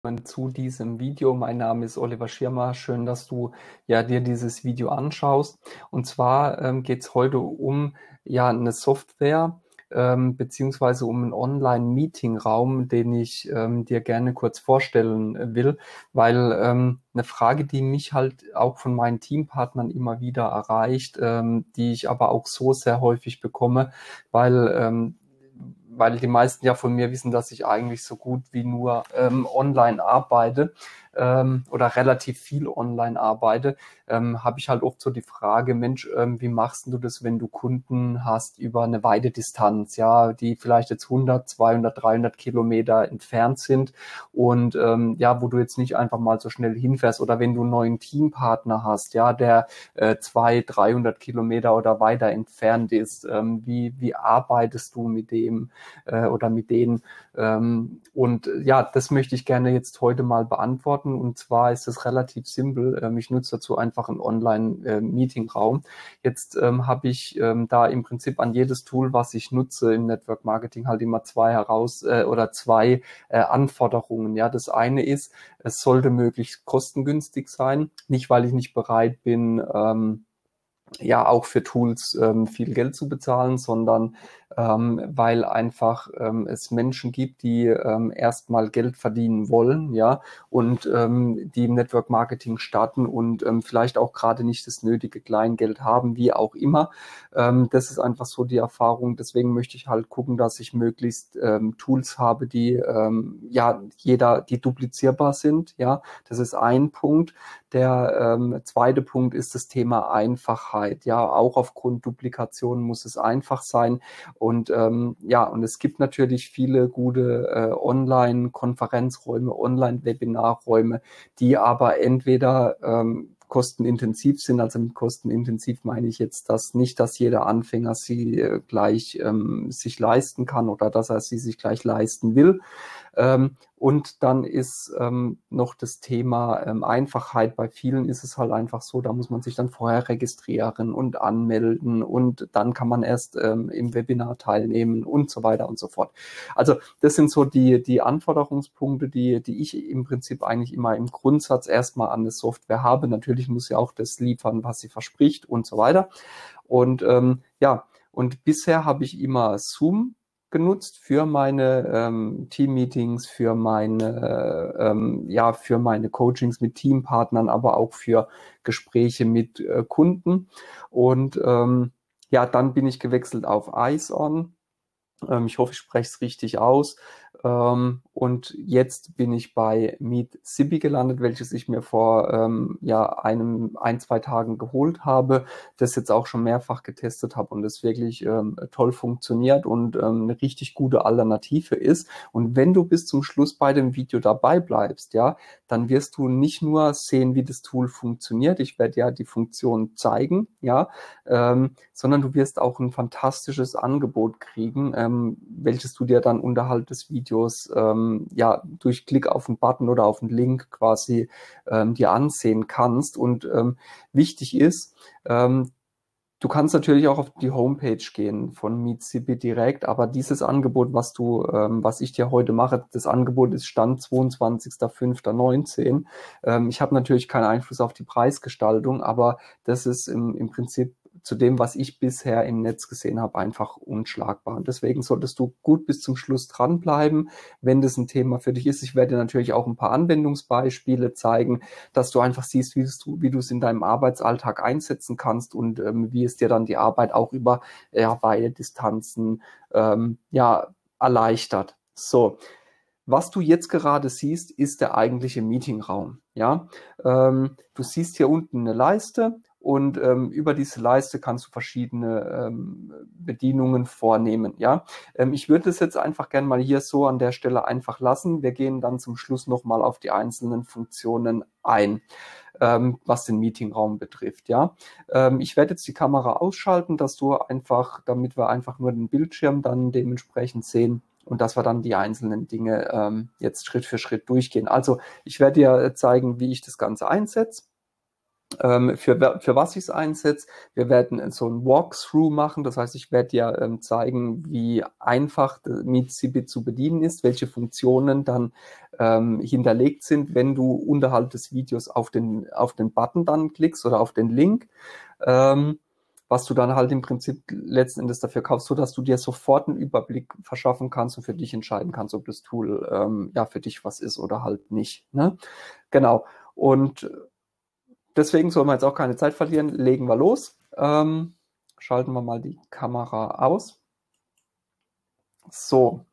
Zu diesem Video. Mein Name ist Oliver Schirmer. Schön, dass du dir dieses Video anschaust. Und zwar geht es heute um eine Software beziehungsweise um einen Online-Meeting-Raum, den ich dir gerne kurz vorstellen will, weil eine Frage, die mich halt auch von meinen Teampartnern immer wieder erreicht, die ich aber auch so sehr häufig bekomme, weil die meisten ja von mir wissen, dass ich eigentlich so gut wie nur online arbeite oder relativ viel online arbeite, habe ich halt oft so die Frage, Mensch, wie machst du das, wenn du Kunden hast über eine weite Distanz, ja, die vielleicht jetzt 100, 200, 300 Kilometer entfernt sind und wo du jetzt nicht einfach mal so schnell hinfährst, oder wenn du einen neuen Teampartner hast, ja, der 200, 300 Kilometer oder weiter entfernt ist, wie arbeitest du mit dem oder mit denen? Das möchte ich gerne jetzt heute mal beantworten. Und zwar ist es relativ simpel. Ich nutze dazu einfach einen Online-Meeting-Raum. Jetzt habe ich da im Prinzip an jedes Tool, was ich nutze im Network Marketing, halt immer zwei Anforderungen. Ja, das eine ist, es sollte möglichst kostengünstig sein. Nicht, weil ich nicht bereit bin, auch für Tools viel Geld zu bezahlen, sondern weil einfach es Menschen gibt, die erstmal Geld verdienen wollen, ja, und die im Network Marketing starten und vielleicht auch gerade nicht das nötige Kleingeld haben, wie auch immer. Das ist einfach so die Erfahrung. Deswegen möchte ich halt gucken, dass ich möglichst Tools habe, die die duplizierbar sind, ja. Das ist ein Punkt. Der zweite Punkt ist das Thema Einfachheit. Ja, auch aufgrund Duplikation muss es einfach sein. Und und es gibt natürlich viele gute Online-Konferenzräume, Online-Webinarräume, die aber entweder kostenintensiv sind. Also mit kostenintensiv meine ich jetzt das nicht, dass jeder Anfänger sie gleich sich leisten kann oder dass er sie sich gleich leisten will. Und dann ist noch das Thema Einfachheit. Bei vielen ist es halt einfach so, da muss man sich dann vorher registrieren und anmelden und dann kann man erst im Webinar teilnehmen und so weiter und so fort. Also das sind so die Anforderungspunkte, die ich im Prinzip eigentlich immer im Grundsatz erstmal an eine Software habe. Natürlich muss sie auch das liefern, was sie verspricht und so weiter. Und und bisher habe ich immer Zoom genutzt für meine Team-Meetings, für für meine Coachings mit Teampartnern, aber auch für Gespräche mit Kunden. Und dann bin ich gewechselt auf IceOn. Ich hoffe, ich spreche es richtig aus. Und jetzt bin ich bei Meet Sibi gelandet, welches ich mir vor ein, zwei Tagen geholt habe, das jetzt auch schon mehrfach getestet habe und das wirklich toll funktioniert und eine richtig gute Alternative ist. Und wenn du bis zum Schluss bei dem Video dabei bleibst, ja, dann wirst du nicht nur sehen, wie das Tool funktioniert. Ich werde ja die Funktion zeigen, ja, sondern du wirst auch ein fantastisches Angebot kriegen, welches du dir dann unterhalb des Videos durch Klick auf einen Button oder auf einen Link quasi dir ansehen kannst. Und wichtig ist, du kannst natürlich auch auf die Homepage gehen von MeetSibi direkt, aber dieses Angebot, was ich dir heute mache, das Angebot ist Stand 22.05.19. Ich habe natürlich keinen Einfluss auf die Preisgestaltung, aber das ist im Prinzip zu dem, was ich bisher im Netz gesehen habe, einfach unschlagbar. Und deswegen solltest du gut bis zum Schluss dranbleiben, wenn das ein Thema für dich ist. Ich werde dir natürlich auch ein paar Anwendungsbeispiele zeigen, dass du einfach siehst, wie du es in deinem Arbeitsalltag einsetzen kannst und wie es dir dann die Arbeit auch über weite Distanzen erleichtert. So, was du jetzt gerade siehst, ist der eigentliche Meetingraum. Ja, du siehst hier unten eine Leiste. Und über diese Leiste kannst du verschiedene Bedienungen vornehmen. Ja, ich würde es jetzt einfach gerne mal hier so an der Stelle einfach lassen. Wir gehen dann zum Schluss nochmal auf die einzelnen Funktionen ein, was den Meetingraum betrifft. Ja, ich werde jetzt die Kamera ausschalten, damit wir einfach nur den Bildschirm dann dementsprechend sehen. Und dass wir dann die einzelnen Dinge jetzt Schritt für Schritt durchgehen. Also ich werde dir zeigen, wie ich das Ganze einsetze. Für was ich es einsetze, wir werden so ein Walkthrough machen, das heißt, ich werde dir zeigen, wie einfach Meetsibi zu bedienen ist, welche Funktionen dann hinterlegt sind, wenn du unterhalb des Videos auf den Button dann klickst oder auf den Link, was du dann halt im Prinzip letzten Endes dafür kaufst, so dass du dir sofort einen Überblick verschaffen kannst und für dich entscheiden kannst, ob das Tool ja für dich was ist oder halt nicht. Ne? Genau. Und deswegen soll man jetzt auch keine Zeit verlieren. Legen wir los. Schalten wir mal die Kamera aus. So.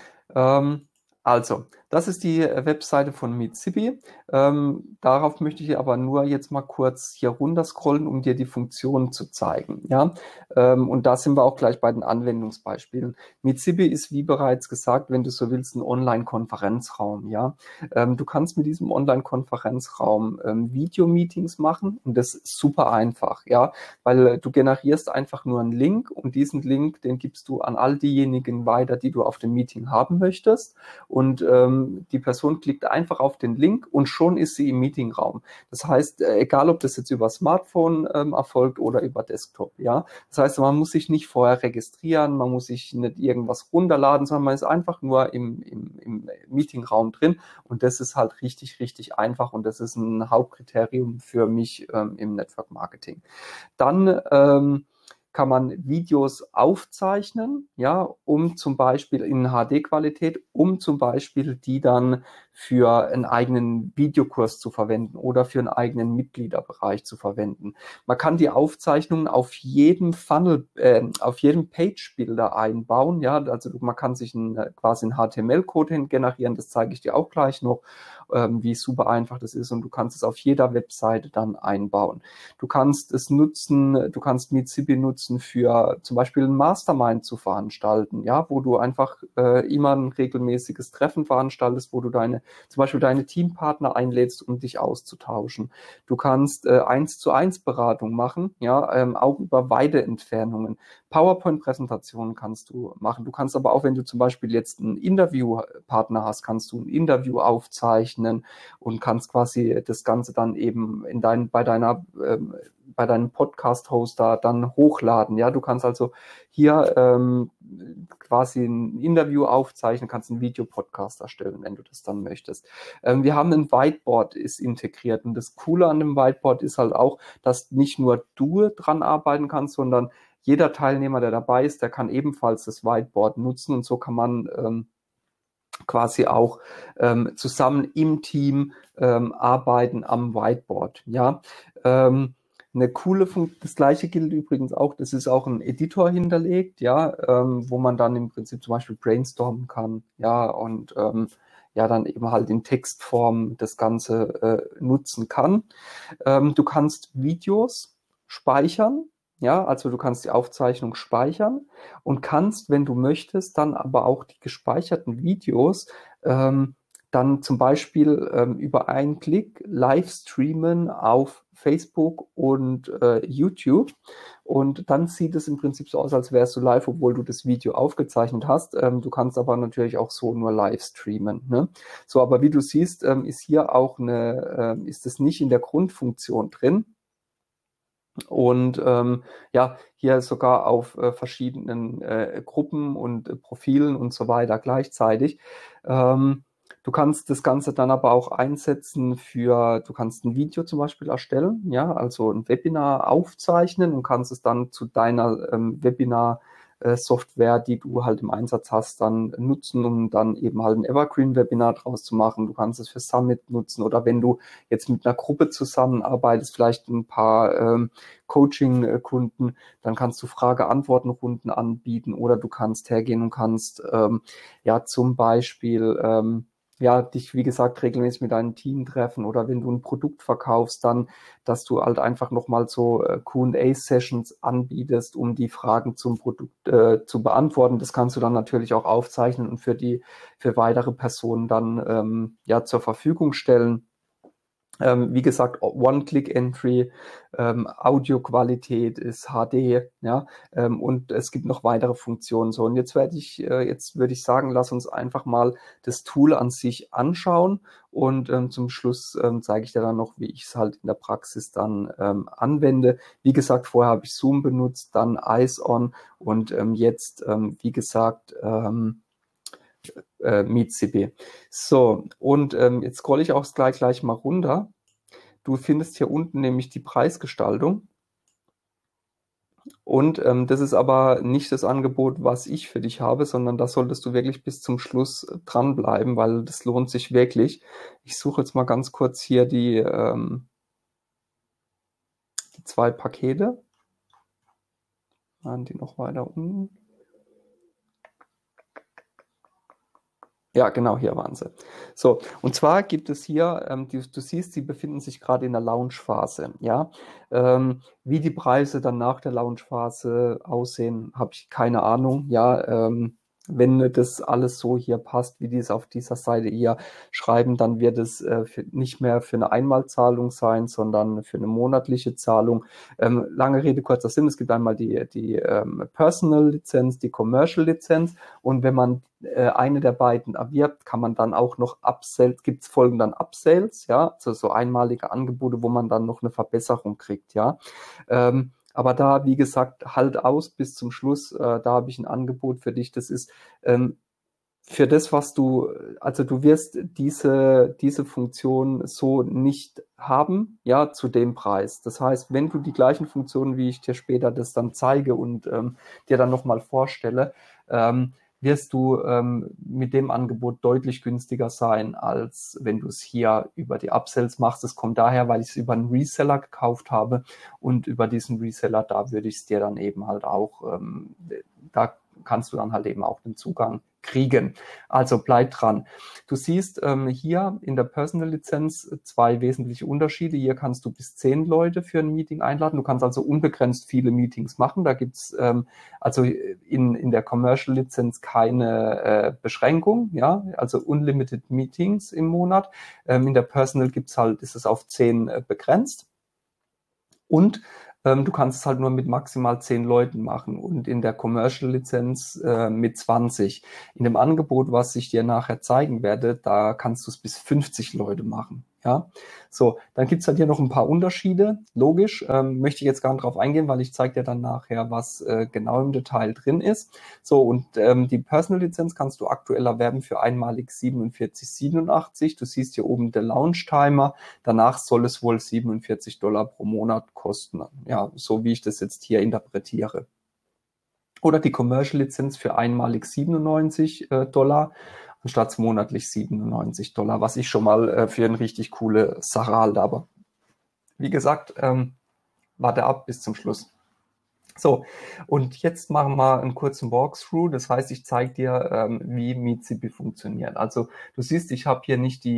Also, das ist die Webseite von Meetsibi. Darauf möchte ich aber nur jetzt mal kurz hier runter scrollen, um dir die Funktionen zu zeigen. Ja? Und da sind wir auch gleich bei den Anwendungsbeispielen. Meetsibi ist, wie bereits gesagt, wenn du so willst, ein Online-Konferenzraum. Ja? Du kannst mit diesem Online-Konferenzraum Video-Meetings machen und das ist super einfach, ja, weil du generierst einfach nur einen Link und diesen Link, den gibst du an all diejenigen weiter, die du auf dem Meeting haben möchtest. Und die Person klickt einfach auf den Link und schon ist sie im Meetingraum. Das heißt, egal ob das jetzt über Smartphone erfolgt oder über Desktop, ja. Das heißt, man muss sich nicht vorher registrieren, man muss sich nicht irgendwas runterladen, sondern man ist einfach nur im Meetingraum drin und das ist halt richtig, richtig einfach und das ist ein Hauptkriterium für mich im Network Marketing. Dann kann man Videos aufzeichnen, ja, um zum Beispiel in HD-Qualität, um zum Beispiel die dann für einen eigenen Videokurs zu verwenden oder für einen eigenen Mitgliederbereich zu verwenden. Man kann die Aufzeichnungen auf jedem Funnel, auf jedem Page-Builder einbauen, ja, also man kann sich quasi einen HTML-Code generieren, das zeige ich dir auch gleich noch, wie super einfach das ist und du kannst es auf jeder Webseite dann einbauen. Du kannst es nutzen, du kannst Meetsibi nutzen für zum Beispiel ein Mastermind zu veranstalten, ja, wo du einfach immer ein regelmäßiges Treffen veranstaltest, wo du zum Beispiel deine Teampartner einlädst, um dich auszutauschen. Du kannst 1:1 Beratung machen, ja, auch über weite Entfernungen. PowerPoint-Präsentationen kannst du machen. Du kannst aber auch, wenn du zum Beispiel jetzt einen Interviewpartner hast, kannst du ein Interview aufzeichnen und kannst quasi das Ganze dann eben bei deinem Podcast-Hoster dann hochladen. Ja, du kannst also hier quasi ein Interview aufzeichnen, kannst einen Videopodcast erstellen, wenn du das dann möchtest. Wir haben ein Whiteboard, ist integriert und das Coole an dem Whiteboard ist halt auch, dass nicht nur du dran arbeiten kannst, sondern jeder Teilnehmer, der dabei ist, der kann ebenfalls das Whiteboard nutzen und so kann man quasi auch zusammen im Team arbeiten am Whiteboard. Ja, eine coole Funktion, das gleiche gilt übrigens auch, das ist auch ein Editor hinterlegt, ja, wo man dann im Prinzip zum Beispiel brainstormen kann, ja, und ja, dann eben halt in Textform das Ganze nutzen kann. Du kannst Videos speichern, ja, also du kannst die Aufzeichnung speichern und kannst, wenn du möchtest, dann aber auch die gespeicherten Videos dann zum Beispiel über einen Klick live streamen auf Facebook und YouTube und dann sieht es im Prinzip so aus, als wärst du live, obwohl du das Video aufgezeichnet hast. Du kannst aber natürlich auch so nur live streamen. Ne? So, aber wie du siehst, ist hier auch ist es nicht in der Grundfunktion drin. Und ja, hier sogar auf verschiedenen Gruppen und Profilen und so weiter gleichzeitig. Du kannst das Ganze dann aber auch einsetzen du kannst ein Video zum Beispiel erstellen, ja, also ein Webinar aufzeichnen und kannst es dann zu deiner Webinar Software, die du halt im Einsatz hast, dann nutzen, um dann eben halt ein Evergreen-Webinar draus zu machen. Du kannst es für Summit nutzen oder wenn du jetzt mit einer Gruppe zusammenarbeitest, vielleicht ein paar Coaching-Kunden, dann kannst du Frage-Antworten-Runden anbieten oder du kannst hergehen und kannst ja zum Beispiel ja, dich, wie gesagt, regelmäßig mit deinem Team treffen oder wenn du ein Produkt verkaufst, dann, dass du halt einfach nochmal so Q&A-Sessions anbietest, um die Fragen zum Produkt zu beantworten. Das kannst du dann natürlich auch aufzeichnen und für weitere Personen dann ja zur Verfügung stellen. Wie gesagt, One-Click-Entry, Audioqualität ist HD, ja, und es gibt noch weitere Funktionen. So, und jetzt würde ich sagen, lass uns einfach mal das Tool an sich anschauen und zum Schluss zeige ich dir dann noch, wie ich es halt in der Praxis dann anwende. Wie gesagt, vorher habe ich Zoom benutzt, dann Eyes On und jetzt, wie gesagt, MeetCB. So, und jetzt scrolle ich auch gleich mal runter. Du findest hier unten nämlich die Preisgestaltung. Und das ist aber nicht das Angebot, was ich für dich habe, sondern da solltest du wirklich bis zum Schluss dranbleiben, weil das lohnt sich wirklich. Ich suche jetzt mal ganz kurz hier die 2 Pakete. Waren die noch weiter unten? Ja, genau, hier waren sie. So, und zwar gibt es hier, du siehst, sie befinden sich gerade in der Launchphase. Ja, wie die Preise dann nach der Launchphase aussehen, habe ich keine Ahnung. Ja, wenn das alles so hier passt, wie die es auf dieser Seite hier schreiben, dann wird es nicht mehr für eine Einmalzahlung sein, sondern für eine monatliche Zahlung. Lange Rede, kurzer Sinn, es gibt einmal die Personal-Lizenz, die Commercial-Lizenz, und wenn man eine der beiden erwirbt, kann man dann auch noch Upsells, folgen dann Upsales, ja, also so einmalige Angebote, wo man dann noch eine Verbesserung kriegt, ja. Aber da, wie gesagt, halt aus bis zum Schluss, da habe ich ein Angebot für dich, das ist für das, was also du wirst diese Funktion so nicht haben, ja, zu dem Preis. Das heißt, wenn du die gleichen Funktionen, wie ich dir später das dann zeige und dir dann nochmal vorstelle, wirst du mit dem Angebot deutlich günstiger sein, als wenn du es hier über die Upsells machst. Das kommt daher, weil ich es über einen Reseller gekauft habe, und über diesen Reseller, da würde ich es dir dann eben halt auch, da kannst du dann halt eben auch den Zugang kriegen. Also bleib dran. Du siehst hier in der Personal-Lizenz 2 wesentliche Unterschiede. Hier kannst du bis 10 Leute für ein Meeting einladen. Du kannst also unbegrenzt viele Meetings machen. Da gibt's also in der Commercial-Lizenz keine Beschränkung, ja, also unlimited Meetings im Monat. In der Personal ist es auf 10 begrenzt. Und du kannst es halt nur mit maximal 10 Leuten machen und in der Commercial-Lizenz mit 20. In dem Angebot, was ich dir nachher zeigen werde, da kannst du es bis 50 Leute machen. Ja, so, dann gibt's halt hier noch ein paar Unterschiede. Logisch, möchte ich jetzt gar nicht drauf eingehen, weil ich zeige dir dann nachher, was genau im Detail drin ist. So, und die Personal-Lizenz kannst du aktuell erwerben für einmalig 47,87. Du siehst hier oben der Launch-Timer. Danach soll es wohl $47 pro Monat kosten. Ja, so wie ich das jetzt hier interpretiere. Oder die Commercial-Lizenz für einmalig $97 anstatt monatlich $97, was ich schon mal für eine richtig coole Sache halte. Aber wie gesagt, warte ab bis zum Schluss. So, und jetzt machen wir einen kurzen Walkthrough. Das heißt, ich zeige dir, wie MeetCB funktioniert. Also du siehst, ich habe hier nicht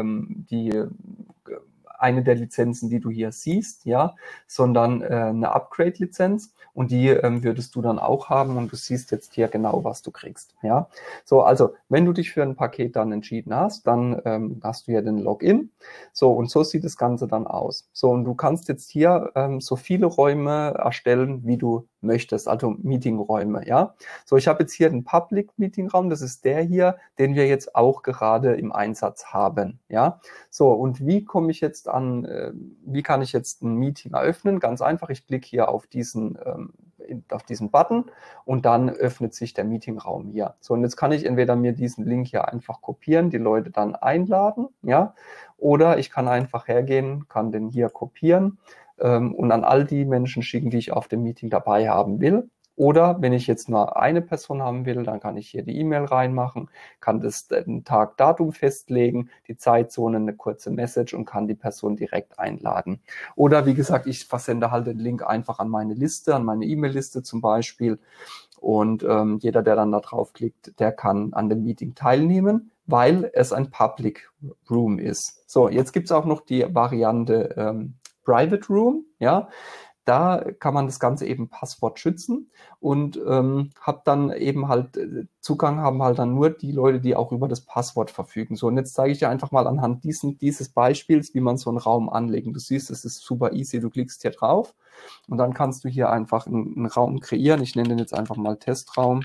eine der Lizenzen, die du hier siehst, ja, sondern eine Upgrade-Lizenz, und die würdest du dann auch haben, und du siehst jetzt hier genau, was du kriegst, ja. So, also wenn du dich für ein Paket dann entschieden hast, dann hast du hier den Login. So, und so sieht das Ganze dann aus. So, und du kannst jetzt hier so viele Räume erstellen, wie du möchtest, also Meetingräume, ja. So, ich habe jetzt hier den Public Meetingraum, das ist der hier, den wir jetzt auch gerade im Einsatz haben, ja. So, und wie komme ich jetzt wie kann ich jetzt ein Meeting eröffnen? Ganz einfach, ich klicke hier auf diesen Button und dann öffnet sich der Meetingraum hier. So, und jetzt kann ich entweder mir diesen Link hier einfach kopieren, die Leute dann einladen, ja, oder ich kann einfach hergehen, kann den hier kopieren und an all die Menschen schicken, die ich auf dem Meeting dabei haben will. Oder wenn ich jetzt nur eine Person haben will, dann kann ich hier die E-Mail reinmachen, kann den Tag, Datum festlegen, die Zeitzone, eine kurze Message, und kann die Person direkt einladen. Oder wie gesagt, ich versende halt den Link einfach an meine Liste, an meine E-Mail-Liste zum Beispiel. Und jeder, der dann da draufklickt, der kann an dem Meeting teilnehmen, weil es ein Public Room ist. So, jetzt gibt es auch noch die Variante Private Room, ja. Da kann man das Ganze eben Passwort schützen und hat dann eben halt Zugang haben halt dann nur die Leute, die auch über das Passwort verfügen. So, und jetzt zeige ich dir einfach mal anhand dieses Beispiels, wie man so einen Raum anlegen. Du siehst, es ist super easy. Du klickst hier drauf und dann kannst du hier einfach einen Raum kreieren. Ich nenne den jetzt einfach mal Testraum.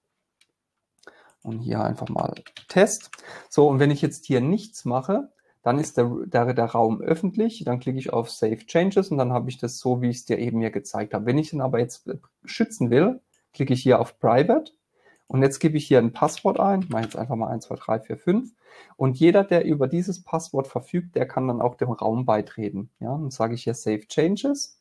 Und hier einfach mal Test. So, und wenn ich jetzt hier nichts mache, dann ist der Raum öffentlich. Dann klicke ich auf Save Changes und dann habe ich das so, wie ich es dir eben hier gezeigt habe. Wenn ich den aber jetzt schützen will, klicke ich hier auf Private und jetzt gebe ich hier ein Passwort ein. Ich mache jetzt einfach mal 1, 2, 3, 4, 5. Und jeder, der über dieses Passwort verfügt, der kann dann auch dem Raum beitreten. Ja, dann sage ich hier Save Changes.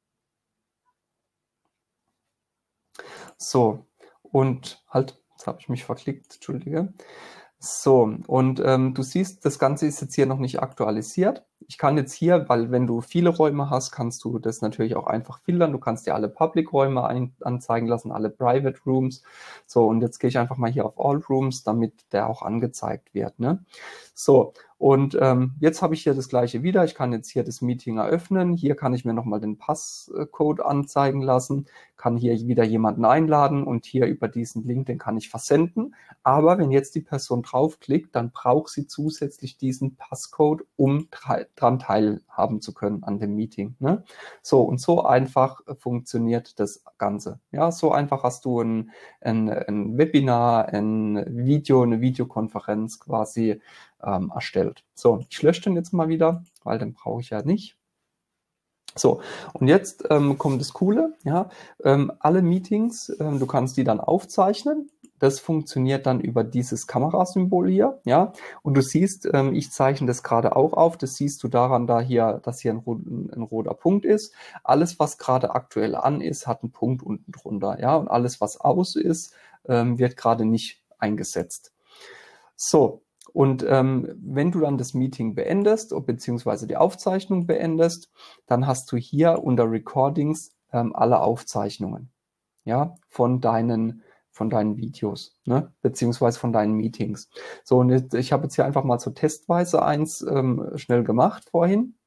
So, und halt, jetzt habe ich mich verklickt, entschuldige. So, und du siehst, das Ganze ist jetzt hier noch nicht aktualisiert. Ich kann jetzt hier, weil wenn du viele Räume hast, kannst du das natürlich auch einfach filtern. Du kannst dir alle Public-Räume anzeigen lassen, alle Private Rooms. So, und jetzt gehe ich einfach mal hier auf All Rooms, damit der auch angezeigt wird. Ne? So, und jetzt habe ich hier das gleiche wieder. Ich kann jetzt hier das Meeting eröffnen. Hier kann ich mir nochmal den Passcode anzeigen lassen, kann hier wieder jemanden einladen und hier über diesen Link, den kann ich versenden. Aber wenn jetzt die Person draufklickt, dann braucht sie zusätzlich diesen Passcode, um dran teilhaben zu können an dem Meeting. Ne? So, und so einfach funktioniert das Ganze. Ja, so einfach hast du ein Webinar, ein Video, eine Videokonferenz quasi erstellt. So, ich lösche den jetzt mal wieder, weil den brauche ich ja nicht. So, und jetzt kommt das Coole, ja, alle Meetings, du kannst die dann aufzeichnen. Das funktioniert dann über dieses Kamerasymbol hier, ja. Und du siehst, ich zeichne das gerade auch auf. Das siehst du daran, dass hier ein roter Punkt ist. Alles, was gerade aktuell an ist, hat einen Punkt unten drunter, ja. Und alles, was aus ist, wird gerade nicht eingesetzt. So. Und wenn du dann das Meeting beendest, beziehungsweise die Aufzeichnung beendest, dann hast du hier unter Recordings alle Aufzeichnungen, ja, von deinen Videos, ne, beziehungsweise von deinen Meetings. So, und ich habe jetzt hier einfach mal so testweise eins schnell gemacht vorhin.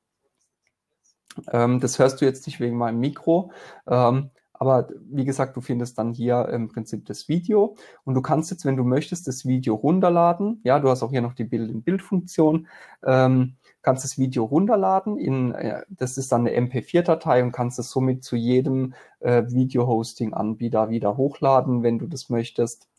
Das hörst du jetzt nicht wegen meinem Mikro. Aber wie gesagt, du findest dann hier im Prinzip das Video und du kannst jetzt, wenn du möchtest, das Video runterladen. Ja, du hast auch hier noch die Bild-in-Bild-Funktion. Kannst das Video runterladen. Das ist dann eine MP4-Datei und kannst es somit zu jedem Video-Hosting-Anbieter wieder hochladen, wenn du das möchtest.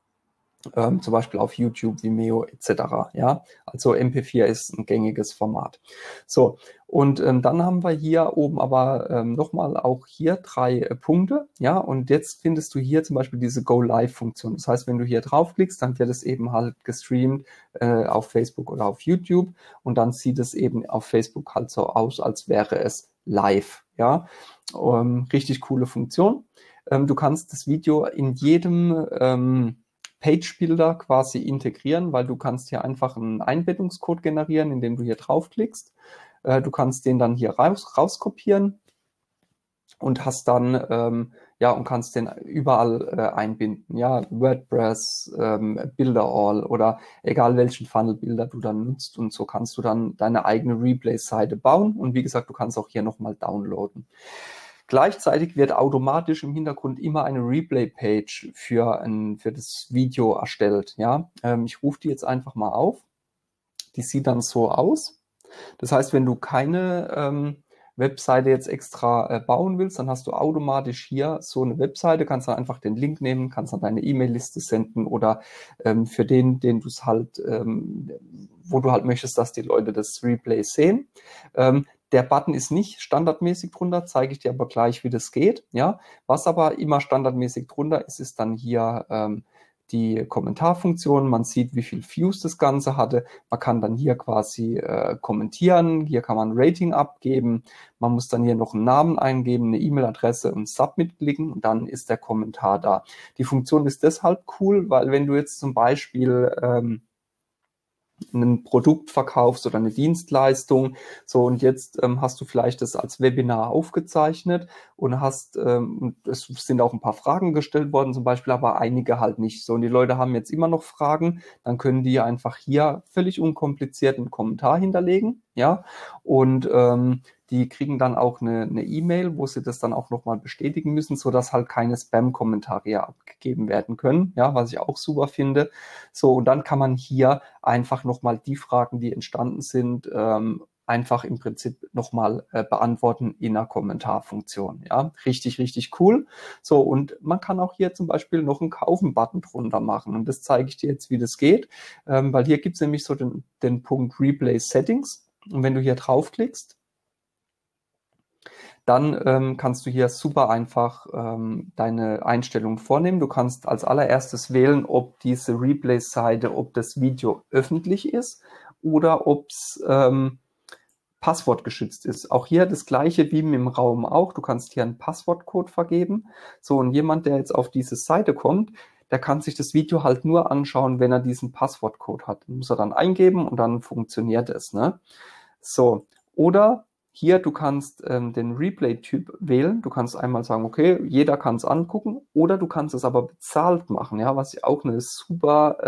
Zum Beispiel auf YouTube, Vimeo etc. Ja, also MP4 ist ein gängiges Format. So, und dann haben wir hier oben aber nochmal auch hier 3 Punkte. Ja, und jetzt findest du hier zum Beispiel diese Go-Live-Funktion. Das heißt, wenn du hier draufklickst, dann wird es eben halt gestreamt auf Facebook oder auf YouTube und dann sieht es eben auf Facebook halt so aus, als wäre es live. Ja, richtig coole Funktion. Du kannst das Video in jedem Page-Builder quasi integrieren, weil du kannst hier einfach einen Einbettungscode generieren, indem du hier draufklickst. Du kannst den dann hier rauskopieren und hast dann ja, und kannst den überall einbinden. Ja, WordPress, Builderall oder egal welchen Funnel-Builder du dann nutzt und so kannst du dann deine eigene Replay-Seite bauen und wie gesagt, du kannst auch hier nochmal downloaden. Gleichzeitig wird automatisch im Hintergrund immer eine Replay-Page für das Video erstellt. Ja, ich rufe die jetzt einfach mal auf. Die sieht dann so aus. Das heißt, wenn du keine Webseite jetzt extra bauen willst, dann hast du automatisch hier so eine Webseite, kannst dann einfach den Link nehmen, kannst dann deine E-Mail-Liste senden oder für den du es halt, wo du halt möchtest, dass die Leute das Replay sehen. Der Button ist nicht standardmäßig drunter, zeige ich dir aber gleich, wie das geht. Ja, was aber immer standardmäßig drunter ist, ist dann hier die Kommentarfunktion. Man sieht, wie viel Views das Ganze hatte. Man kann dann hier quasi kommentieren. Hier kann man ein Rating abgeben. Man muss dann hier noch einen Namen eingeben, eine E-Mail-Adresse und Submit klicken und dann ist der Kommentar da. Die Funktion ist deshalb cool, weil wenn du jetzt zum Beispiel ein Produkt verkaufst oder eine Dienstleistung. So, und jetzt hast du vielleicht das als Webinar aufgezeichnet und hast, es sind auch ein paar Fragen gestellt worden zum Beispiel, aber einige halt nicht. So, und die Leute haben jetzt immer noch Fragen, dann können die einfach hier völlig unkompliziert einen Kommentar hinterlegen. ja, und die kriegen dann auch eine E-Mail, wo sie das dann auch nochmal bestätigen müssen, sodass halt keine Spam-Kommentare abgegeben werden können, ja, was ich auch super finde. So, und dann kann man hier einfach nochmal die Fragen, die entstanden sind, einfach im Prinzip nochmal beantworten in einer Kommentarfunktion. Ja, richtig, richtig cool. So, und man kann auch hier zum Beispiel noch einen Kaufen-Button drunter machen. Und das zeige ich dir jetzt, wie das geht, weil hier gibt es nämlich so den Punkt Replay Settings. Und wenn du hier draufklickst, dann kannst du hier super einfach deine Einstellungen vornehmen. Du kannst als allererstes wählen, ob diese Replay-Seite, ob das Video öffentlich ist oder ob es passwortgeschützt ist. Auch hier das gleiche wie im Raum auch. Du kannst hier einen Passwortcode vergeben. So, und jemand, der jetzt auf diese Seite kommt, der kann sich das Video halt nur anschauen, wenn er diesen Passwortcode hat. Den muss er dann eingeben und dann funktioniert es. Ne? So, oder hier, du kannst den Replay-Typ wählen. Du kannst einmal sagen, okay, jeder kann es angucken, oder du kannst es aber bezahlt machen, ja, was ich auch eine super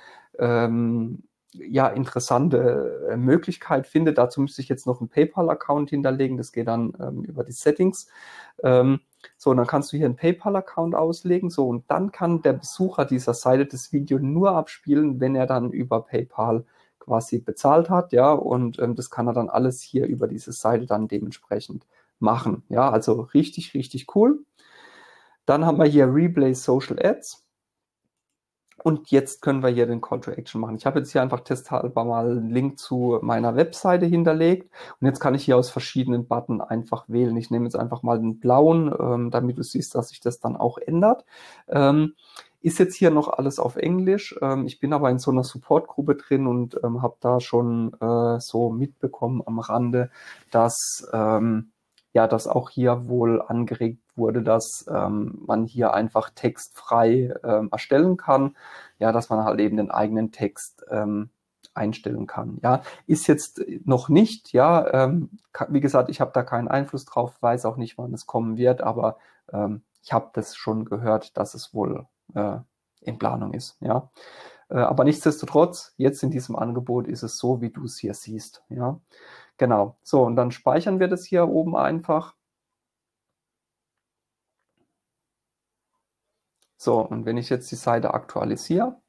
ja, interessante Möglichkeit finde. Dazu müsste ich jetzt noch einen PayPal-Account hinterlegen. Das geht dann über die Settings. So, und dann kannst du hier einen PayPal-Account auslegen. So, und dann kann der Besucher dieser Seite das Video nur abspielen, wenn er dann über PayPal quasi bezahlt hat, ja, und das kann er dann alles hier über diese Seite dann dementsprechend machen. Ja, also richtig, richtig cool. Dann haben wir hier Replay Social Ads. Und jetzt können wir hier den Call to Action machen. Ich habe jetzt hier einfach testhalber mal einen Link zu meiner Webseite hinterlegt. Und jetzt kann ich hier aus verschiedenen Button einfach wählen. Ich nehme jetzt einfach mal den blauen, damit du siehst, dass sich das dann auch ändert. Ist jetzt hier noch alles auf Englisch. Ich bin aber in so einer Support-Gruppe drin und habe da schon so mitbekommen am Rande, dass ja, dass auch hier wohl angeregt wurde, dass man hier einfach textfrei erstellen kann, ja, dass man halt eben den eigenen Text einstellen kann. Ja, ist jetzt noch nicht, ja, wie gesagt, ich habe da keinen Einfluss drauf, weiß auch nicht, wann es kommen wird, aber ich habe das schon gehört, dass es wohl in Planung ist, ja. Aber nichtsdestotrotz, jetzt in diesem Angebot ist es so, wie du es hier siehst, ja. Genau, so, und dann speichern wir das hier oben einfach. So, und wenn ich jetzt die Seite aktualisiere,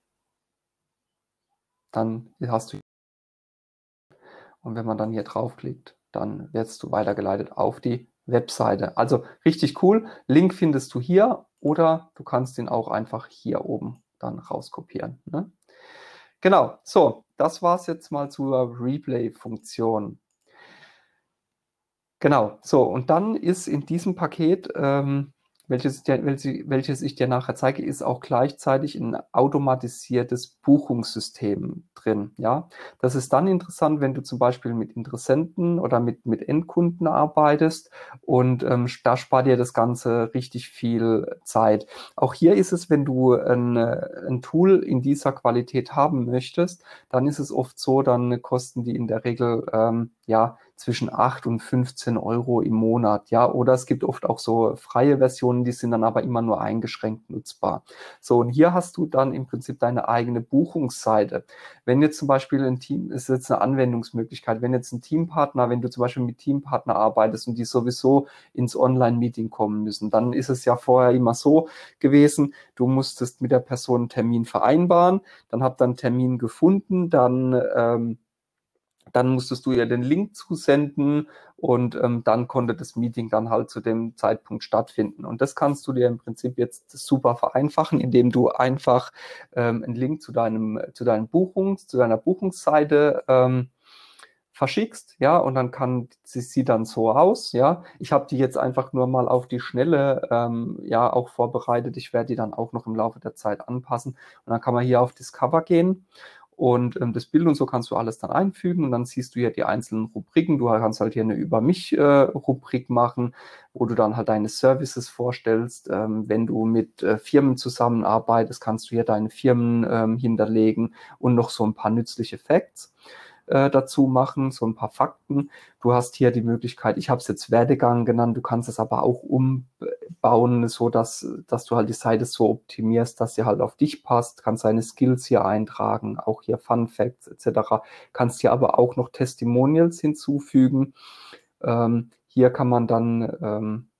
dann hast du, und wenn man dann hier draufklickt, dann wirst du weitergeleitet auf die Webseite. Also richtig cool. Link findest du hier oder du kannst ihn auch einfach hier oben dann rauskopieren. Ne? Genau, so, das war es jetzt mal zur Replay-Funktion. Genau, so, und dann ist in diesem Paket, welches ich dir nachher zeige, ist auch gleichzeitig ein automatisiertes Buchungssystem drin. Ja, das ist dann interessant, wenn du zum Beispiel mit Interessenten oder mit Endkunden arbeitest, und da spart dir das Ganze richtig viel Zeit. Auch hier ist es, wenn du ein Tool in dieser Qualität haben möchtest, dann ist es oft so, dann kosten die in der Regel ja zwischen 8 und 15 Euro im Monat, ja, oder es gibt oft auch so freie Versionen, die sind dann aber immer nur eingeschränkt nutzbar. So, und hier hast du dann im Prinzip deine eigene Buchungsseite. Wenn jetzt zum Beispiel ein Team, ist jetzt eine Anwendungsmöglichkeit, wenn jetzt ein Teampartner, wenn du zum Beispiel mit Teampartner arbeitest und die sowieso ins Online-Meeting kommen müssen, dann ist es ja vorher immer so gewesen, du musstest mit der Person einen Termin vereinbaren, dann habt ihr einen Termin gefunden, dann musstest du ihr den Link zusenden, und dann konnte das Meeting dann halt zu dem Zeitpunkt stattfinden. Und das kannst du dir im Prinzip jetzt super vereinfachen, indem du einfach einen Link zu deiner Buchungsseite verschickst, ja, und dann sieht dann so aus, ja. Ich habe die jetzt einfach nur mal auf die Schnelle ja auch vorbereitet. Ich werde die dann auch noch im Laufe der Zeit anpassen. Und dann kann man hier auf Discover gehen. Und das Bild und so kannst du alles dann einfügen, und dann siehst du hier die einzelnen Rubriken. Du kannst halt hier eine Über mich Rubrik machen, wo du dann halt deine Services vorstellst. Wenn du mit Firmen zusammenarbeitest, kannst du hier deine Firmen hinterlegen und noch so ein paar nützliche Facts. dazu machen, so ein paar Fakten. Du hast hier die Möglichkeit, ich habe es jetzt Werdegang genannt, du kannst es aber auch umbauen, so dass du halt die Seite so optimierst, dass sie halt auf dich passt, kannst deine Skills hier eintragen, auch hier Fun Facts etc. Kannst hier aber auch noch Testimonials hinzufügen. Hier kann man dann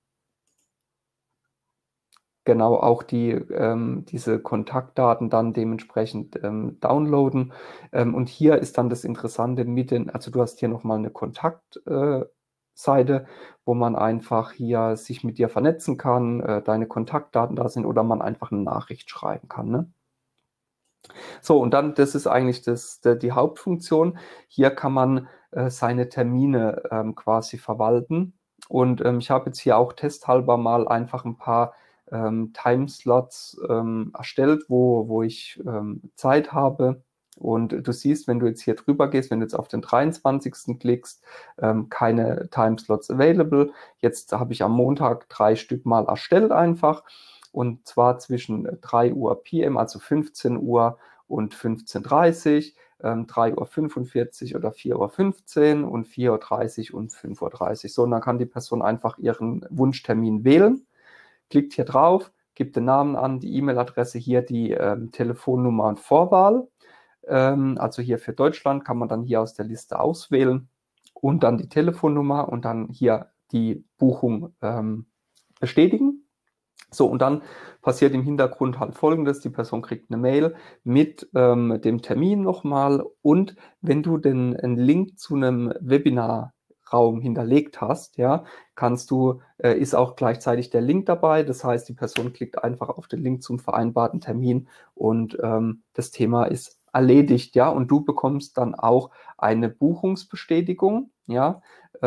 genau auch diese Kontaktdaten dann dementsprechend downloaden. Und hier ist dann das Interessante also du hast hier nochmal eine Kontaktseite, wo man einfach hier sich mit dir vernetzen kann, deine Kontaktdaten da sind oder man einfach eine Nachricht schreiben kann. Ne? So, und dann, das ist eigentlich die Hauptfunktion. Hier kann man seine Termine quasi verwalten. Und ich habe jetzt hier auch testhalber mal einfach ein paar Timeslots erstellt, wo ich Zeit habe. Und du siehst, wenn du jetzt hier drüber gehst, wenn du jetzt auf den 23. klickst, keine Timeslots available. Jetzt habe ich am Montag 3 Stück mal erstellt einfach. Und zwar zwischen 3 Uhr PM, also 15 Uhr und 15:30 Uhr, 3:45 Uhr oder 4:15 Uhr und 4:30 Uhr und 5:30 Uhr. So, und dann kann die Person einfach ihren Wunschtermin wählen, klickt hier drauf, gibt den Namen an, die E-Mail-Adresse, hier die Telefonnummer und Vorwahl. Also hier für Deutschland kann man dann hier aus der Liste auswählen und dann die Telefonnummer und dann hier die Buchung bestätigen. So, und dann passiert im Hintergrund halt Folgendes, die Person kriegt eine Mail mit dem Termin nochmal und wenn du einen Link zu einem Webinarraum hinterlegt hast, ja, ist auch gleichzeitig der Link dabei, das heißt, die Person klickt einfach auf den Link zum vereinbarten Termin und das Thema ist erledigt, ja, und du bekommst dann auch eine Buchungsbestätigung, ja,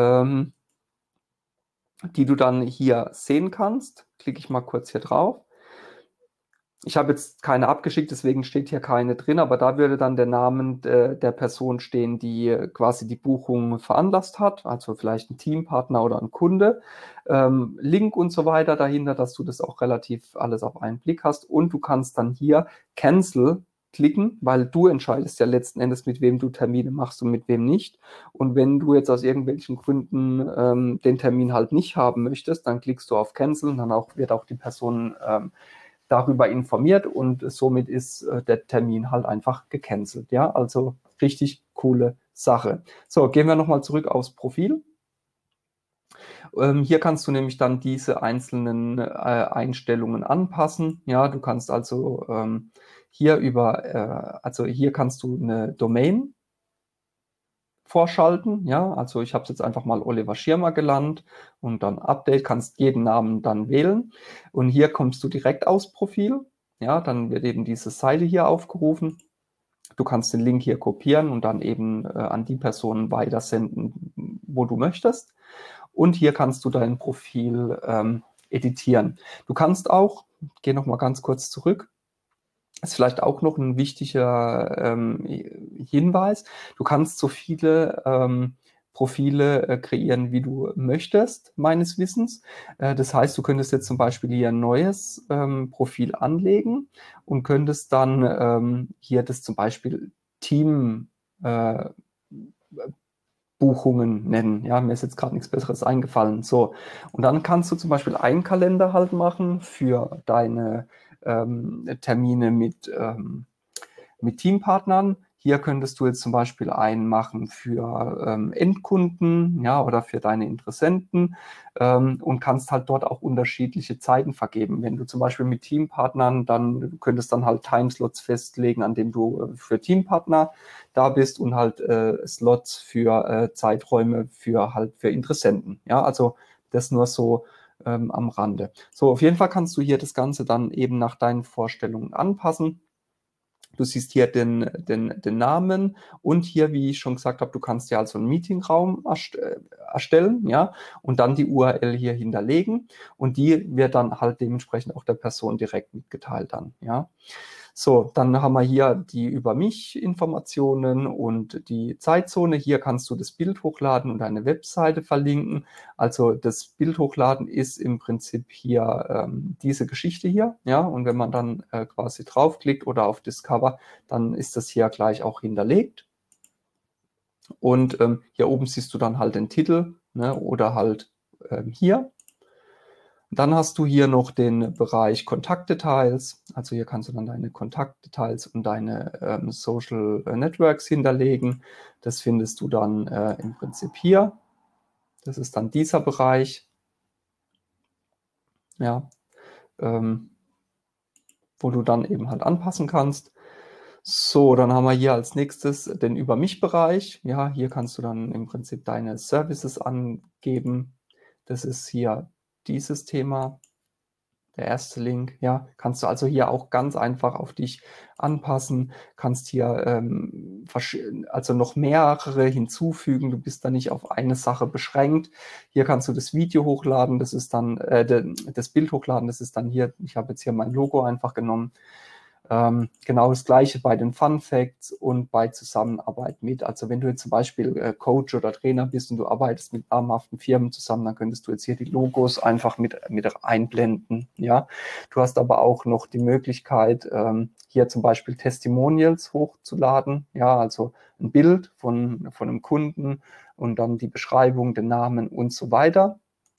die du dann hier sehen kannst. Klicke ich mal kurz hier drauf. Ich habe jetzt keine abgeschickt, deswegen steht hier keine drin, aber da würde dann der Name der Person stehen, die quasi die Buchung veranlasst hat, also vielleicht ein Teampartner oder ein Kunde, Link und so weiter dahinter, dass du das auch relativ alles auf einen Blick hast und du kannst dann hier Cancel klicken, weil du entscheidest ja letzten Endes, mit wem du Termine machst und mit wem nicht. Und wenn du jetzt aus irgendwelchen Gründen den Termin halt nicht haben möchtest, dann klickst du auf Cancel und dann wird auch die Person darüber informiert und somit ist der Termin halt einfach gecancelt. Ja, also richtig coole Sache. So, gehen wir nochmal zurück aufs Profil. Hier kannst du nämlich dann diese einzelnen Einstellungen anpassen. Ja, du kannst also hier kannst du eine Domain vorschalten. Ja, also ich habe es jetzt einfach mal Oliver Schirmer gelandet und dann Update, kannst jeden Namen dann wählen. Und hier kommst du direkt aufs Profil. Ja, dann wird eben diese Seite hier aufgerufen. Du kannst den Link hier kopieren und dann eben an die Personen weitersenden, wo du möchtest. Und hier kannst du dein Profil editieren. Du kannst auch, ich gehe nochmal ganz kurz zurück, ist vielleicht auch noch ein wichtiger Hinweis. Du kannst so viele Profile kreieren, wie du möchtest, meines Wissens. Das heißt, du könntest jetzt zum Beispiel hier ein neues Profil anlegen und könntest dann hier das zum Beispiel Team Buchungen nennen. Ja, mir ist jetzt gerade nichts Besseres eingefallen. So, und dann kannst du zum Beispiel einen Kalender halt machen für deine Termine mit Teampartnern. Hier könntest du jetzt zum Beispiel einen machen für Endkunden, ja, oder für deine Interessenten und kannst halt dort auch unterschiedliche Zeiten vergeben. Wenn du zum Beispiel mit Teampartnern, dann könntest dann halt Timeslots festlegen, an dem du für Teampartner da bist und halt Slots für Zeiträume für Interessenten. Ja, also das nur so am Rande. So, auf jeden Fall kannst du hier das Ganze dann eben nach deinen Vorstellungen anpassen. Du siehst hier den Namen und hier, wie ich schon gesagt habe, du kannst ja also einen Meetingraum erstellen, ja, und dann die URL hier hinterlegen und die wird dann halt dementsprechend auch der Person direkt mitgeteilt dann, ja. So, dann haben wir hier die über mich Informationen und die Zeitzone. Hier kannst du das Bild hochladen und eine Webseite verlinken. Also das Bild hochladen ist im Prinzip hier diese Geschichte hier. Ja, und wenn man dann quasi draufklickt oder auf Discover, dann ist das hier gleich auch hinterlegt. Und hier oben siehst du dann halt den Titel, ne, oder halt hier. Dann hast du hier noch den Bereich Kontaktdetails. Also hier kannst du dann deine Kontaktdetails und deine Social Networks hinterlegen. Das findest du dann im Prinzip hier. Das ist dann dieser Bereich, ja, wo du dann eben halt anpassen kannst. So, dann haben wir hier als nächstes den Über mich-Bereich. Ja, hier kannst du dann im Prinzip deine Services angeben. Das ist hier dieses Thema. Der erste Link, ja, kannst du also hier auch ganz einfach auf dich anpassen, kannst hier also noch mehrere hinzufügen, du bist da nicht auf eine Sache beschränkt. Hier kannst du das Video hochladen, das ist dann, das Bild hochladen, das ist dann hier, ich habe jetzt hier mein Logo einfach genommen. Genau das Gleiche bei den Fun Facts und bei Zusammenarbeit mit. Also wenn du jetzt zum Beispiel Coach oder Trainer bist und du arbeitest mit namhaften Firmen zusammen, dann könntest du jetzt hier die Logos einfach mit einblenden. Ja, du hast aber auch noch die Möglichkeit, hier zum Beispiel Testimonials hochzuladen. Ja, also ein Bild von einem Kunden und dann die Beschreibung, den Namen und so weiter.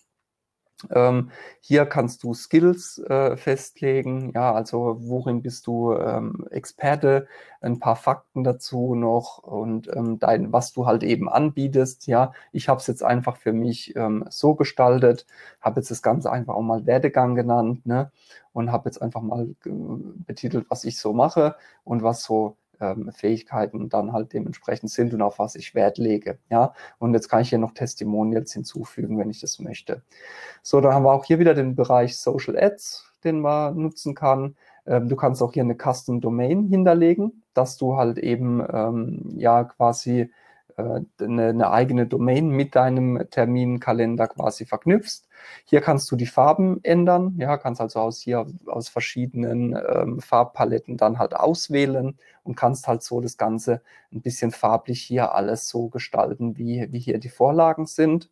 Hier kannst du Skills festlegen, ja, also worin bist du Experte, ein paar Fakten dazu noch und was du halt eben anbietest, ja. Ich habe es jetzt einfach für mich so gestaltet, habe jetzt das Ganze einfach auch mal Werdegang genannt, ne, und habe jetzt einfach mal betitelt, was ich so mache und was so Fähigkeiten dann halt dementsprechend sind und auf was ich Wert lege, ja. Und jetzt kann ich hier noch Testimonials hinzufügen, wenn ich das möchte. So, dann haben wir auch hier wieder den Bereich Social Ads, den man nutzen kann. Du kannst auch hier eine Custom Domain hinterlegen, dass du halt eben ja quasi eine eigene Domain mit deinem Terminkalender quasi verknüpfst. Hier kannst du die Farben ändern, ja, kannst also aus verschiedenen Farbpaletten dann halt auswählen und kannst halt so das Ganze ein bisschen farblich hier alles so gestalten, wie hier die Vorlagen sind.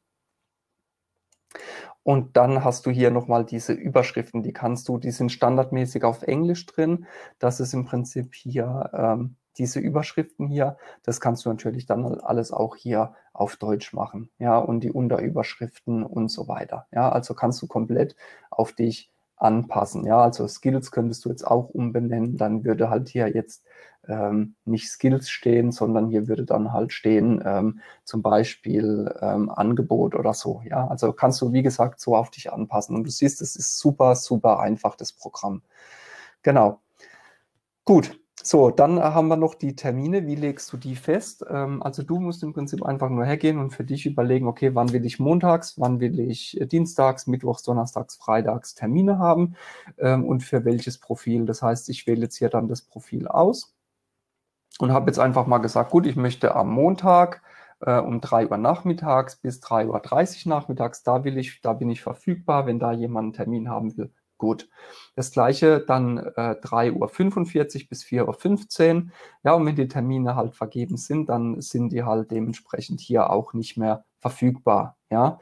Und dann hast du hier nochmal diese Überschriften, die sind standardmäßig auf Englisch drin. Das ist im Prinzip hier diese Überschriften hier. Das kannst du natürlich dann alles auch hier auf Deutsch machen. Ja, und die Unterüberschriften und so weiter. Ja, also kannst du komplett auf dich anpassen. Ja, also Skills könntest du jetzt auch umbenennen. Dann würde halt hier jetzt nicht Skills stehen, sondern hier würde dann halt stehen, zum Beispiel Angebot oder so. Ja, also kannst du, wie gesagt, so auf dich anpassen. Und du siehst, es ist super, super einfach, das Programm. Genau. Gut. So, dann haben wir noch die Termine. Wie legst du die fest? Also du musst im Prinzip einfach nur hergehen und für dich überlegen, okay, wann will ich montags, wann will ich dienstags, mittwochs, donnerstags, freitags Termine haben und für welches Profil. Das heißt, ich wähle jetzt hier dann das Profil aus und habe jetzt einfach mal gesagt, gut, ich möchte am Montag um 3 Uhr nachmittags bis 3:30 Uhr nachmittags, da bin ich verfügbar, wenn da jemand einen Termin haben will. Gut. Das gleiche dann 3:45 Uhr bis 4:15 Uhr. Ja, und wenn die Termine halt vergeben sind, dann sind die halt dementsprechend hier auch nicht mehr verfügbar. Ja,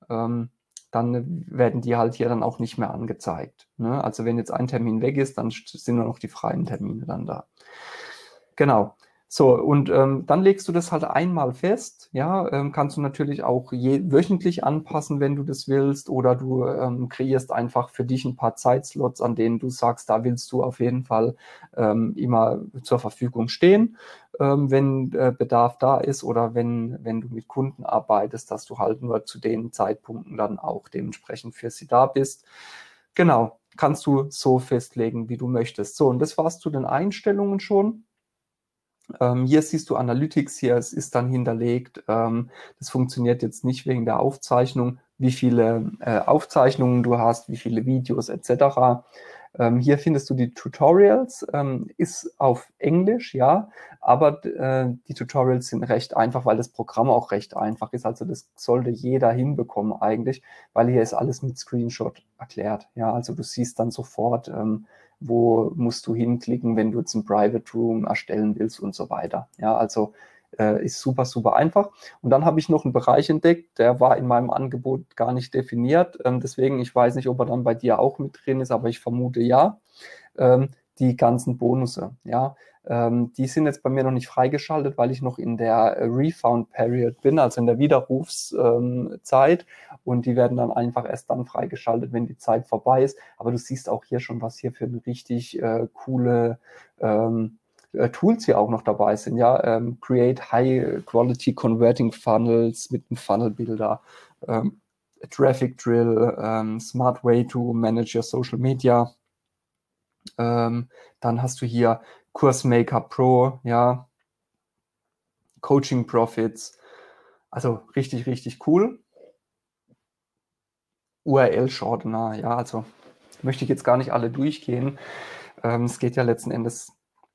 dann werden die halt hier dann auch nicht mehr angezeigt. Ne? Also wenn jetzt ein Termin weg ist, dann sind nur noch die freien Termine dann da. Genau. So, und dann legst du das halt einmal fest, ja, kannst du natürlich auch wöchentlich anpassen, wenn du das willst, oder du kreierst einfach für dich ein paar Zeitslots, an denen du sagst, da willst du auf jeden Fall immer zur Verfügung stehen, wenn Bedarf da ist oder wenn du mit Kunden arbeitest, dass du halt nur zu den Zeitpunkten dann auch dementsprechend für sie da bist. Genau, kannst du so festlegen, wie du möchtest. So, und das war's zu den Einstellungen schon. Hier siehst du Analytics, hier es ist dann hinterlegt, das funktioniert jetzt nicht wegen der Aufzeichnung, wie viele Aufzeichnungen du hast, wie viele Videos etc. Hier findest du die Tutorials, ist auf Englisch, ja, aber die Tutorials sind recht einfach, weil das Programm auch recht einfach ist, also das sollte jeder hinbekommen eigentlich, weil hier ist alles mit Screenshot erklärt, ja, also du siehst dann sofort, wo musst du hinklicken, wenn du jetzt ein Private Room erstellen willst und so weiter. Ja, also ist super, super einfach. Und dann habe ich noch einen Bereich entdeckt, der war in meinem Angebot gar nicht definiert. Deswegen, ich weiß nicht, ob er dann bei dir auch mit drin ist, aber ich vermute ja. die ganzen Bonusse, ja. Die sind jetzt bei mir noch nicht freigeschaltet, weil ich noch in der Refound Period bin, also in der Widerrufszeit, und die werden dann einfach erst dann freigeschaltet, wenn die Zeit vorbei ist. Aber du siehst auch hier schon, was hier für eine richtig coole Tools hier auch noch dabei sind, ja. Create High Quality Converting Funnels mit einem Funnel Builder, Traffic Drill, Smart Way to Manage Your Social Media. Dann hast du hier Kursmaker Pro, ja, Coaching Profits, also richtig, richtig cool. URL-Shortener, ja, also möchte ich jetzt gar nicht alle durchgehen. Es geht ja letzten Endes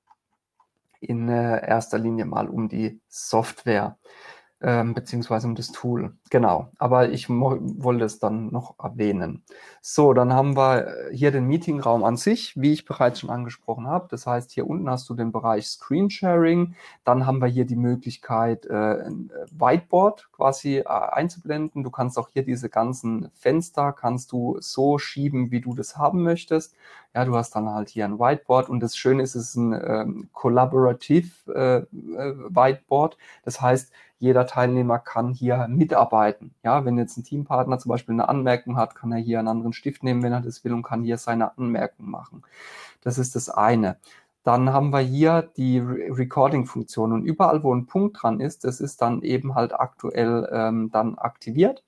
in erster Linie mal um die Software, beziehungsweise um das Tool. Genau, aber ich wollte es dann noch erwähnen. So, dann haben wir hier den Meetingraum an sich, wie ich bereits schon angesprochen habe. Das heißt, hier unten hast du den Bereich Screensharing. Dann haben wir hier die Möglichkeit, ein Whiteboard quasi einzublenden. Du kannst auch hier diese ganzen Fenster, kannst du so schieben, wie du das haben möchtest. Ja, du hast dann halt hier ein Whiteboard, und das Schöne ist, es ist ein Collaborative Whiteboard. Das heißt, jeder Teilnehmer kann hier mitarbeiten. Ja, wenn jetzt ein Teampartner zum Beispiel eine Anmerkung hat, kann er hier einen anderen Stift nehmen, wenn er das will, und kann hier seine Anmerkung machen. Das ist das eine. Dann haben wir hier die Recording-Funktion, und überall, wo ein Punkt dran ist, das ist dann eben halt aktuell dann aktiviert.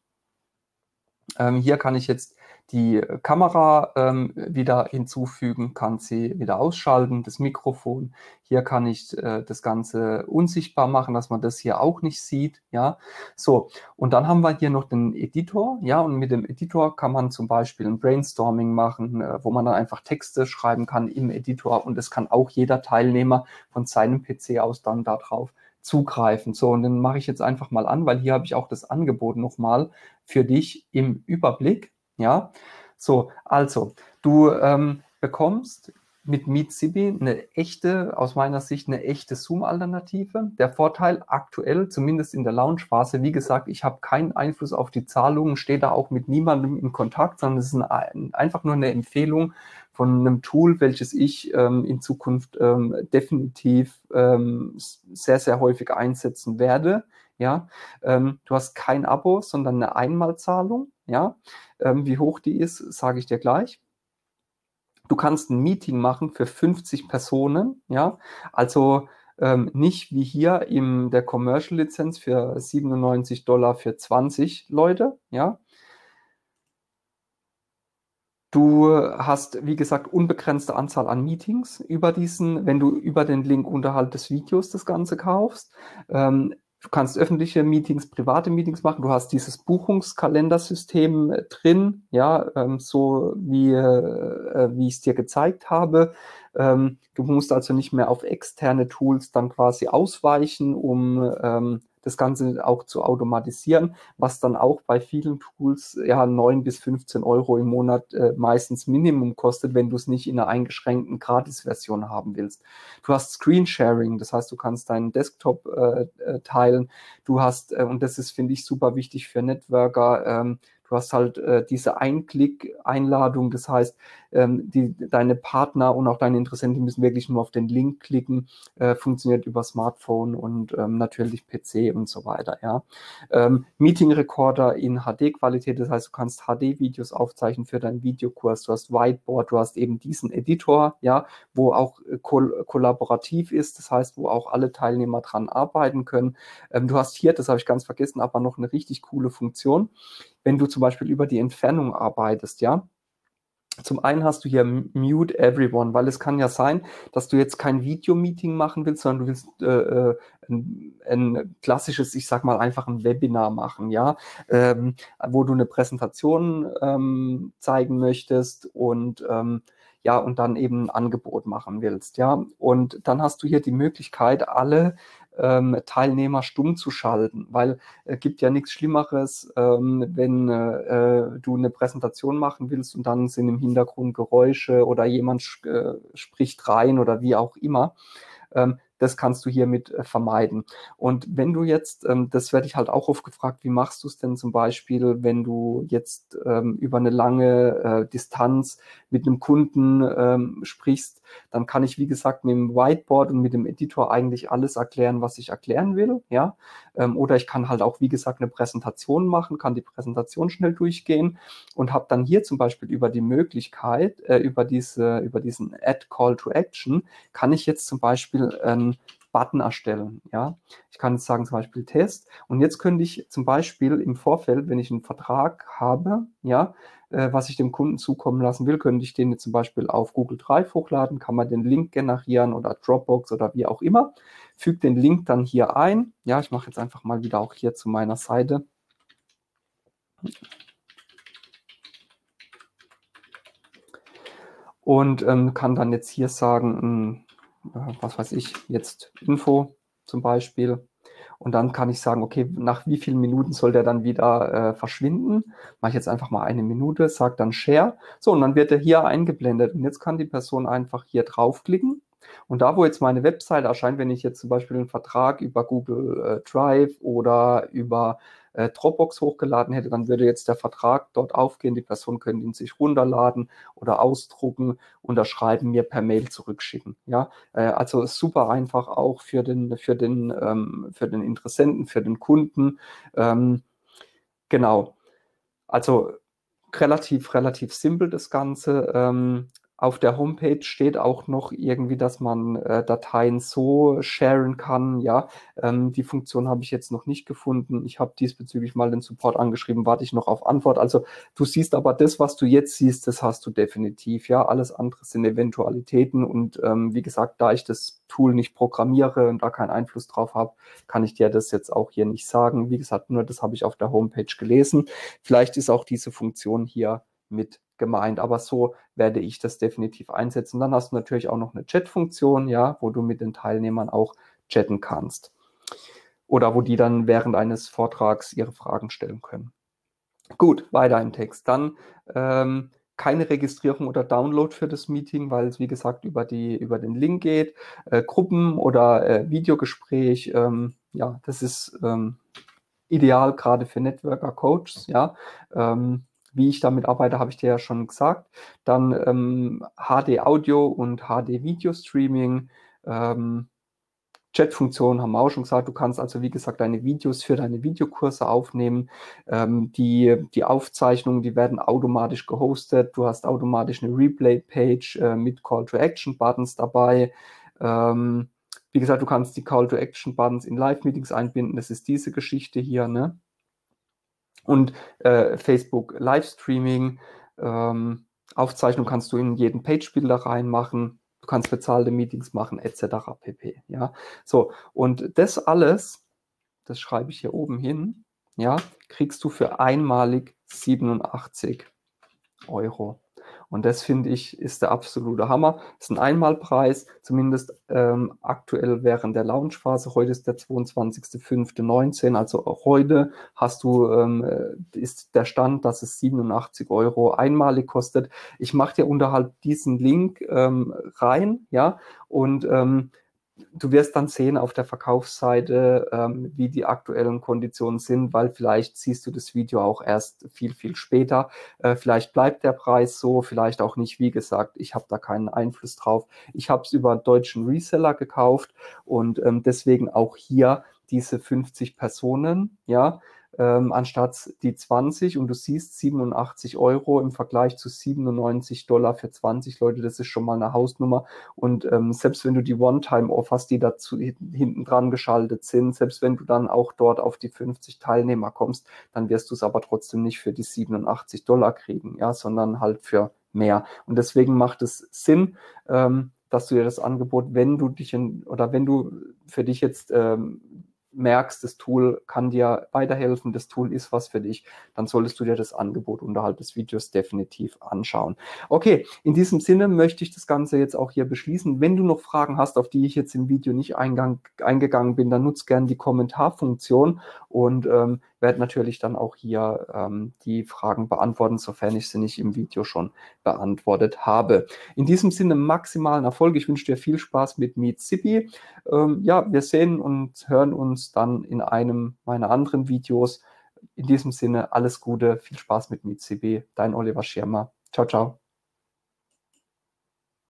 Hier kann ich jetzt die Kamera wieder hinzufügen, kann sie wieder ausschalten, das Mikrofon. Hier kann ich das Ganze unsichtbar machen, dass man das hier auch nicht sieht. Ja, so. Und dann haben wir hier noch den Editor. Ja, und mit dem Editor kann man zum Beispiel ein Brainstorming machen, wo man dann einfach Texte schreiben kann im Editor. Und das kann auch jeder Teilnehmer von seinem PC aus dann darauf zugreifen. So, und den mache ich jetzt einfach mal an, weil hier habe ich auch das Angebot nochmal für dich im Überblick. Ja, so, also, du bekommst mit MeetCibi eine echte, aus meiner Sicht eine echte Zoom-Alternative. Der Vorteil aktuell, zumindest in der Launchphase, wie gesagt, ich habe keinen Einfluss auf die Zahlungen, stehe da auch mit niemandem in Kontakt, sondern es ist einfach nur eine Empfehlung von einem Tool, welches ich in Zukunft definitiv sehr, sehr häufig einsetzen werde. Ja, du hast kein Abo, sondern eine Einmalzahlung. Ja, wie hoch die ist, sage ich dir gleich. Du kannst ein Meeting machen für 50 Personen. Ja, also nicht wie hier in der Commercial-Lizenz für $97 für 20 Leute. Ja, du hast, wie gesagt, unbegrenzte Anzahl an Meetings wenn du über den Link unterhalb des Videos das Ganze kaufst. Du kannst öffentliche Meetings, private Meetings machen. Du hast dieses Buchungskalendersystem drin, ja, so wie ich es dir gezeigt habe. Du musst also nicht mehr auf externe Tools dann quasi ausweichen, um das Ganze auch zu automatisieren, was dann auch bei vielen Tools ja 9 bis 15 Euro im Monat meistens Minimum kostet, wenn du es nicht in einer eingeschränkten Gratis-Version haben willst. Du hast Screensharing, das heißt, du kannst deinen Desktop teilen. Du hast, und das ist, finde ich, super wichtig für Networker, du hast halt diese Ein-Klick-Einladung, das heißt, deine Partner und auch deine Interessenten müssen wirklich nur auf den Link klicken, funktioniert über Smartphone und natürlich PC und so weiter. Ja. Meeting Recorder in HD-Qualität, das heißt, du kannst HD-Videos aufzeichnen für deinen Videokurs, du hast Whiteboard, du hast eben diesen Editor, ja, wo auch kollaborativ ist, das heißt, wo auch alle Teilnehmer dran arbeiten können. Du hast hier, das habe ich ganz vergessen, aber noch eine richtig coole Funktion. Wenn du zum Beispiel über die Entfernung arbeitest, ja, zum einen hast du hier Mute Everyone, weil es kann ja sein, dass du jetzt kein Video-Meeting machen willst, sondern du willst ein klassisches, ich sag mal einfach ein Webinar machen, ja, wo du eine Präsentation zeigen möchtest und ja, und dann eben ein Angebot machen willst, ja. Und dann hast du hier die Möglichkeit, alle Teilnehmer stumm zu schalten, weil es gibt ja nichts Schlimmeres, wenn du eine Präsentation machen willst und dann sind im Hintergrund Geräusche oder jemand spricht rein oder wie auch immer. Das kannst du hiermit vermeiden. Und wenn du jetzt, das werde ich halt auch oft gefragt, wie machst du es denn zum Beispiel, wenn du jetzt über eine lange Distanz mit einem Kunden sprichst, dann kann ich, wie gesagt, mit dem Whiteboard und mit dem Editor eigentlich alles erklären, was ich erklären will, ja. Oder ich kann halt auch, wie gesagt, eine Präsentation machen, kann die Präsentation schnell durchgehen und habe dann hier zum Beispiel über die Möglichkeit, über diesen Add Call to Action, kann ich jetzt zum Beispiel einen Button erstellen, ja. Ich kann jetzt sagen zum Beispiel Test und jetzt könnte ich zum Beispiel im Vorfeld, wenn ich einen Vertrag habe, ja, was ich dem Kunden zukommen lassen will, könnte ich den jetzt zum Beispiel auf Google Drive hochladen, kann man den Link generieren oder Dropbox oder wie auch immer, füge den Link dann hier ein. Ja, ich mache jetzt einfach mal wieder auch hier zu meiner Seite. Und kann dann jetzt hier sagen, was weiß ich, jetzt Info zum Beispiel. Und dann kann ich sagen, okay, nach wie vielen Minuten soll der dann wieder verschwinden? Mache ich jetzt einfach mal 1 Minute, sage dann Share. So, und dann wird er hier eingeblendet. Und jetzt kann die Person einfach hier draufklicken. Und da, wo jetzt meine Webseite erscheint, wenn ich jetzt zum Beispiel einen Vertrag über Google Drive oder über Dropbox hochgeladen hätte, dann würde jetzt der Vertrag dort aufgehen. Die Person könnte ihn sich runterladen oder ausdrucken, unterschreiben, mir per Mail zurückschicken. Ja, also super einfach auch für den Interessenten, für den Kunden. Genau. Also relativ simpel das Ganze. Auf der Homepage steht auch noch irgendwie, dass man Dateien so sharen kann. Ja, die Funktion habe ich jetzt noch nicht gefunden. Ich habe diesbezüglich mal den Support angeschrieben, warte ich noch auf Antwort. Also du siehst aber das, was du jetzt siehst, das hast du definitiv. Ja, alles andere sind Eventualitäten und wie gesagt, da ich das Tool nicht programmiere und da keinen Einfluss drauf habe, kann ich dir das jetzt auch hier nicht sagen. Wie gesagt, nur das habe ich auf der Homepage gelesen. Vielleicht ist auch diese Funktion hier mit gemeint, aber so werde ich das definitiv einsetzen. Dann hast du natürlich auch noch eine Chat-Funktion, ja, wo du mit den Teilnehmern auch chatten kannst. Oder wo die dann während eines Vortrags ihre Fragen stellen können. Gut, weiter im Text. Dann keine Registrierung oder Download für das Meeting, weil es wie gesagt über den Link geht. Gruppen- oder Videogespräch, ja, das ist ideal gerade für Networker, Coaches, ja. Wie ich damit arbeite, habe ich dir ja schon gesagt. Dann HD Audio und HD Video Streaming. Chat-Funktion haben wir auch schon gesagt. Du kannst also, wie gesagt, deine Videos für deine Videokurse aufnehmen. Die Aufzeichnungen, die werden automatisch gehostet. Du hast automatisch eine Replay-Page mit Call-to-Action-Buttons dabei. Wie gesagt, du kannst die Call-to-Action-Buttons in Live-Meetings einbinden. Das ist diese Geschichte hier, ne? Und Facebook Livestreaming, Aufzeichnung kannst du in jeden Page-Builder reinmachen. Du kannst bezahlte Meetings machen, etc. pp. Ja, so. Und das alles, das schreibe ich hier oben hin, ja, kriegst du für einmalig 87 Euro. Und das finde ich ist der absolute Hammer. Das ist ein Einmalpreis, zumindest aktuell während der Launchphase. Heute ist der 22.05.19, also auch heute hast du, ist der Stand, dass es 87 Euro einmalig kostet. Ich mache dir unterhalb diesen Link rein, ja, und du wirst dann sehen auf der Verkaufsseite, wie die aktuellen Konditionen sind, weil vielleicht siehst du das Video auch erst viel später. Vielleicht bleibt der Preis so, vielleicht auch nicht. Wie gesagt, ich habe da keinen Einfluss drauf. Ich habe es über einen deutschen Reseller gekauft und deswegen auch hier diese 50 Personen, ja, anstatt die 20 und du siehst 87 Euro im Vergleich zu 97 Dollar für 20 Leute, das ist schon mal eine Hausnummer. Und selbst wenn du die One-Time-Offers, die dazu hinten dran geschaltet sind, selbst wenn du dann auch dort auf die 50 Teilnehmer kommst, dann wirst du es aber trotzdem nicht für die 87 Dollar kriegen, ja, sondern halt für mehr. Und deswegen macht es Sinn, dass du dir das Angebot, wenn du für dich jetzt merkst, das Tool kann dir weiterhelfen, das Tool ist was für dich, dann solltest du dir das Angebot unterhalb des Videos definitiv anschauen. Okay, in diesem Sinne möchte ich das Ganze jetzt auch hier beschließen. Wenn du noch Fragen hast, auf die ich jetzt im Video nicht eingegangen bin, dann nutzt gerne die Kommentarfunktion und werde natürlich dann auch hier die Fragen beantworten, sofern ich sie nicht im Video schon beantwortet habe. In diesem Sinne maximalen Erfolg. Ich wünsche dir viel Spaß mit Meet Zippy. Ja, wir sehen und hören uns dann in einem meiner anderen Videos. In diesem Sinne alles Gute, viel Spaß mit Meet Zippy. Dein Oliver Schirmer. Ciao, ciao.